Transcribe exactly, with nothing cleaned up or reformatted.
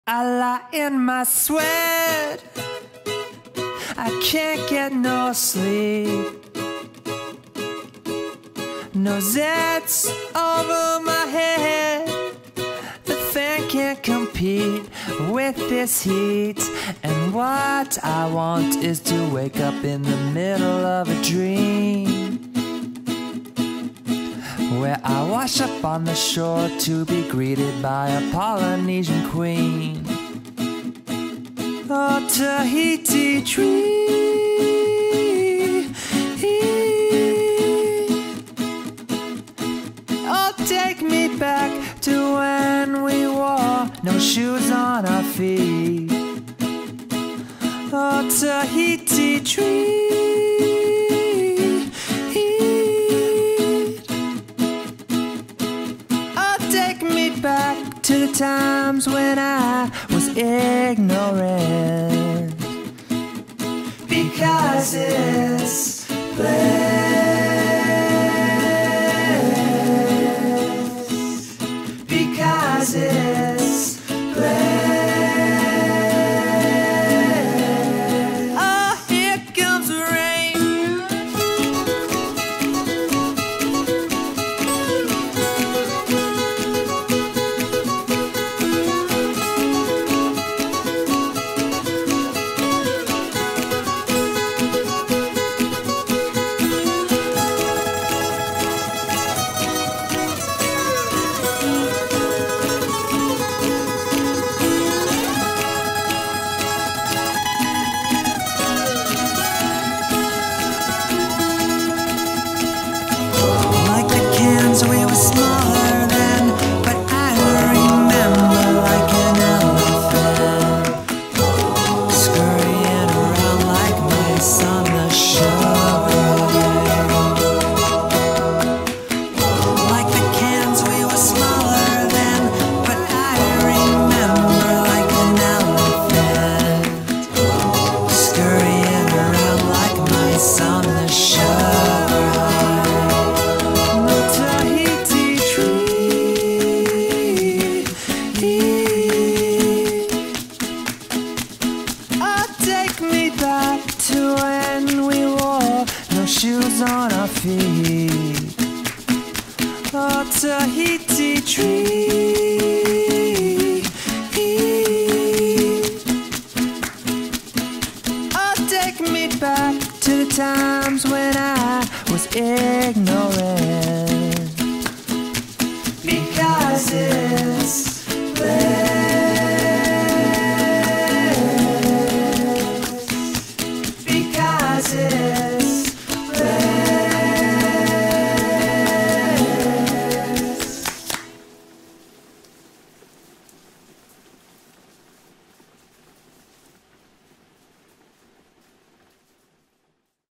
I lie in my sweat, I can't get no sleep. No Zets over my head, the fan can't compete with this heat. And what I want is to wake up in the middle of a dream, where I wash up on the shore to be greeted by a Polynesian queen. Oh, Tahiti Treat, oh, take me back to when we wore no shoes on our feet. Oh, Tahiti Treat, oh, take me back to the times when I was ignorant, because it's bliss, because it's bliss. Oh, here comes the rain. We were smaller then, but I remember like an elephant, scurrying around like mice on the shore. Like the cans, we were smaller then, but I remember like an elephant, scurrying around like mice on the shore. To when we wore no shoes on our feet. Oh, Tahiti Treat, oh, take me back to the times when I was ignorant, because it's bliss. It